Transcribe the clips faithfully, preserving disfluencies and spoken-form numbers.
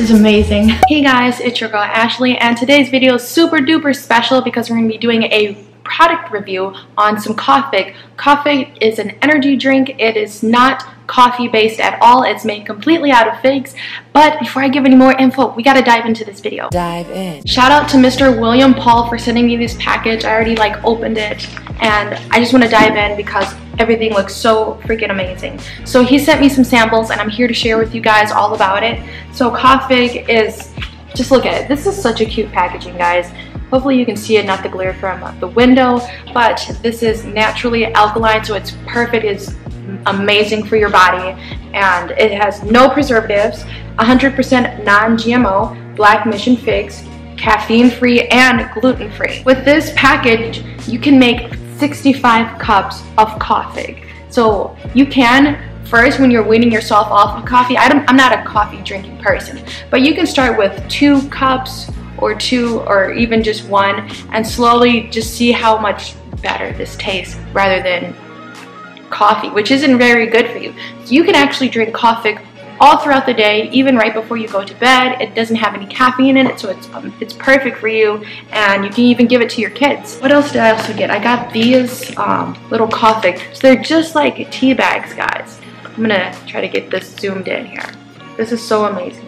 is amazing. Hey guys, it's your girl Ashley, and today's video is super duper special because we're going to be doing a product review on some Coffig. Coffig is an energy drink. It is not coffee based at all. It's made completely out of figs. But before I give any more info, we gotta dive into this video. Dive in. Shout out to Mister William Paul for sending me this package. I already like opened it and I just want to dive in because everything looks so freaking amazing. So he sent me some samples and I'm here to share with you guys all about it. So Coffig is, just look at it. This is such a cute packaging, guys. Hopefully you can see it, not the glare from the window, but this is naturally alkaline, so it's perfect. It's amazing for your body, and it has no preservatives, one hundred percent non G M O, black mission figs, caffeine free and gluten free. With this package, you can make sixty-five cups of Coffig. So you can, first, when you're weaning yourself off of coffee, I don't, I'm not a coffee drinking person, but you can start with two cups or two or even just one and slowly just see how much better this tastes rather than coffee, which isn't very good for you. So you can actually drink Coffig all throughout the day, even right before you go to bed. It doesn't have any caffeine in it, so it's um, it's perfect for you, and you can even give it to your kids. What else did I also get? I got these um, little Coffig. So they're just like tea bags, guys. I'm gonna try to get this zoomed in here. This is so amazing.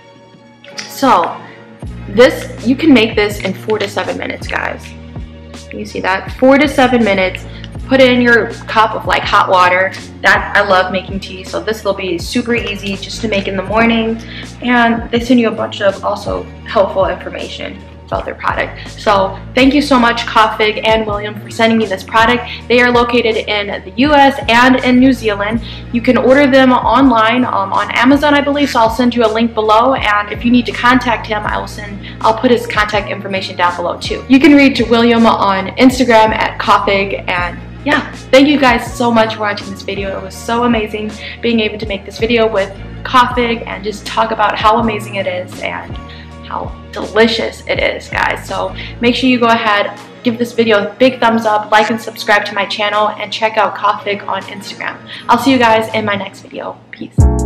So this, you can make this in four to seven minutes, guys. Can you see that? Four to seven minutes. Put it in your cup of like hot water. That, I love making tea, so this will be super easy just to make in the morning. And they send you a bunch of also helpful information about their product. So thank you so much, Coffig and William, for sending me this product. They are located in the U S and in New Zealand. You can order them online um, on Amazon, I believe, so I'll send you a link below, and if you need to contact him, I will send I'll put his contact information down below too. You can reach William on Instagram at Coffig. And yeah, thank you guys so much for watching this video. It was so amazing being able to make this video with Coffig and just talk about how amazing it is and how delicious it is, guys. So make sure you go ahead, give this video a big thumbs up, like and subscribe to my channel, and check out Coffig on Instagram. I'll see you guys in my next video. Peace.